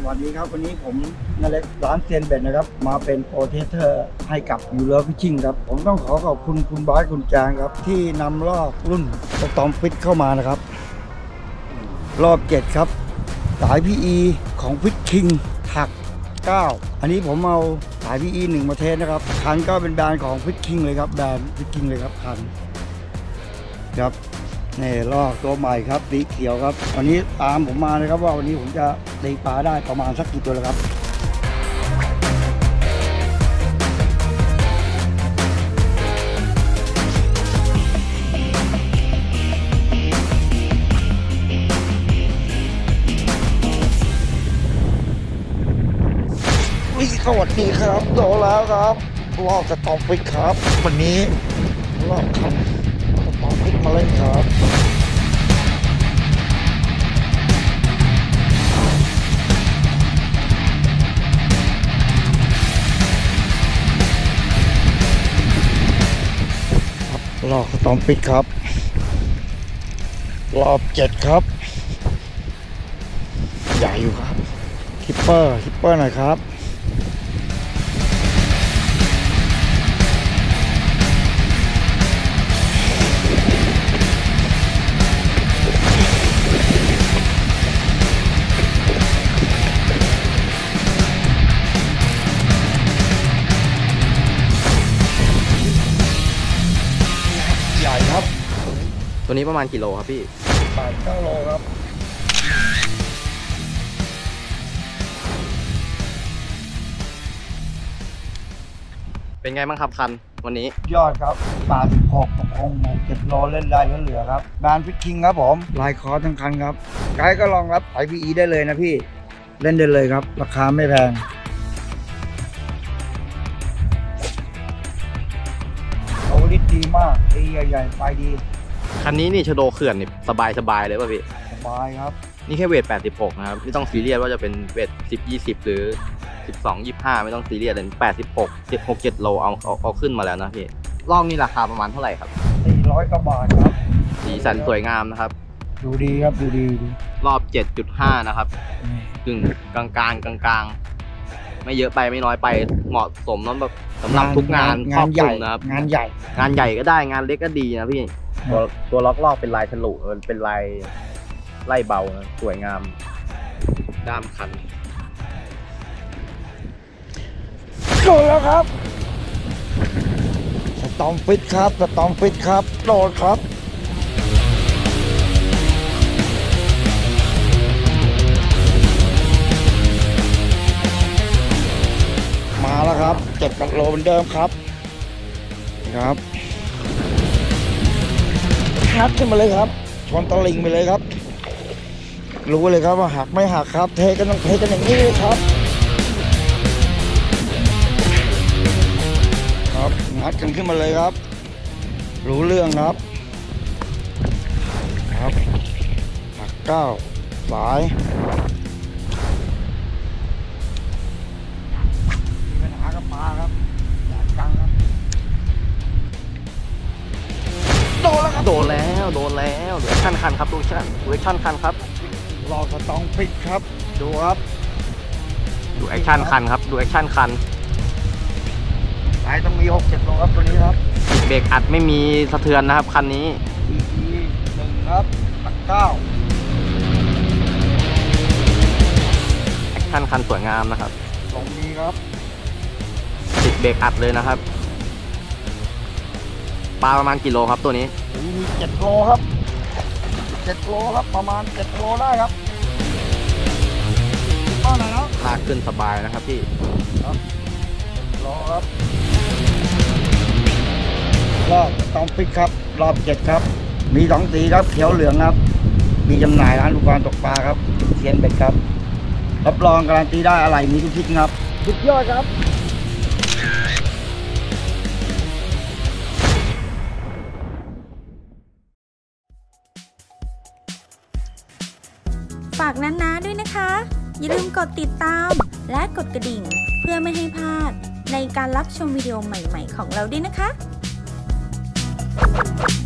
วัสดีครับวันนี้ผมนเล็กร้านเซียนเบ็ดนะครับมาเป็นโปรเทสเตอร์ให้กับยูเลอร์ฟิชชิ่งครับผมต้องขอบคุณคุณบาสคุณแจงครับที่นำรอบรุ่นสตอมฟิตเข้ามานะครับรอบ7ครับสาย PE ของฟิชชิ่งถัก9อันนี้ผมเอาสาย PE 1มาเทสนะครับคันก็เป็นแบรนด์ของฟิชชิ่งเลยครับแบรนด์ฟิชชิ่งเลยครับคันครับนี่ลอกตัวใหม่ครับสีเขียวครับวันนี้ตามผมมานะครับว่าวันนี้ผมจะตีปลาได้ประมาณสักกี่ตัวแล้วครับสวัสดีครับโดแล้วครับลอกสตอมฟิกครับวันนี้ลอกคันสตอมฟิกมาเล่นครับลอกสตอมฟิกครับรอบ7ครับใหญ่อยู่ครับคิปเปอร์หน่อยครับใหญ่ครับตัวนี้ประมาณกี่โลครับพี่ 8-9 โลครับเป็นไงบ้างครับคันวันนี้ยอดครับ86ประคง7 โลเล่นได้เหลือครับแบรนด์ฟิชชิ่งครับผมลายคอร์ทั้งคันครับไกด์ก็รองรับสาย PE ได้เลยนะพี่เล่นได้เลยครับราคาไม่แพงเอาลิตดีมากตีใหญ่ๆไปดีคันนี้นี่ชโดเขื่อนนี่สบายเลยป่ะพี่สบายครับนี่แค่เวท86นะครับไม่ต้องซีเรียสว่าจะเป็นเวท10-20หรือ12-25ไม่ต้องซีเรียสเลย86 7 โลเอาขึ้นมาแล้วนะพี่ลอกนี่ราคาประมาณเท่าไหร่ครับ 400 กว่าบาทครับสีสันสวยงามนะครับดูดีครับดูดีรอบ 7.5 นะครับถึงกลางไม่เยอะไปไม่น้อยไปเหมาะสมแบบสำหรับทุกงานครอบคลุมนะครับงานใหญ่ก็ได้งานเล็กก็ดีนะพี่ตัวล็อกลอกเป็นลายฉลุเป็นลายไล่เบานะสวยงามด้ามคันโดนแล้วครับสตอมฟิตครับโดนครับมาแล้วครับ7 โลเหมือนเดิมครับงัดขึ้นมาเลยครับชนตะลิงไปเลยครับรู้เลยครับว่าหักไม่หักครับเทกันอย่างนี้เลยครับงัดกันขึ้นมาเลยครับรู้เรื่องครับหัก9 สายมีปัญหากับปลาครับอยากจังครับโดนแล้วดูแอคชั่นคันครับดูแอคชั่นคันครับรอสตองฟิกครับดูครับดูแอคชั่นคันครับดูแอคชั่นคันสายต้องมี6-7 โลครับตัวนี้ครับเบรกอัดไม่มีสะเทือนนะครับคันนี้ 1ครับ9 แอคชั่นคันสวยงามนะครับตรงนี้ครับติดเบรกอัดเลยนะครับปลาประมาณกี่โลครับตัวนี้มี7 โลครับ7 โลครับประมาณ7 โลได้ครับก็ไหนแล้วลากขึ้นสบายนะครับพี่ครับรอครับรอบตอมฟิกครับรอบ7ครับมี2 สีครับเขียวเหลืองครับมีจำหน่ายร้านอุปกรณ์ตกปลาครับเซียนเบ็ดครับรับรองการันตีได้อะไรมีทุกชิ้นครับสุดยอดครับฝากนานาด้วยนะคะอย่าลืมกดติดตามและกดกระดิ่งเพื่อไม่ให้พลาดในการรับชมวิดีโอใหม่ๆของเราด้วยนะคะ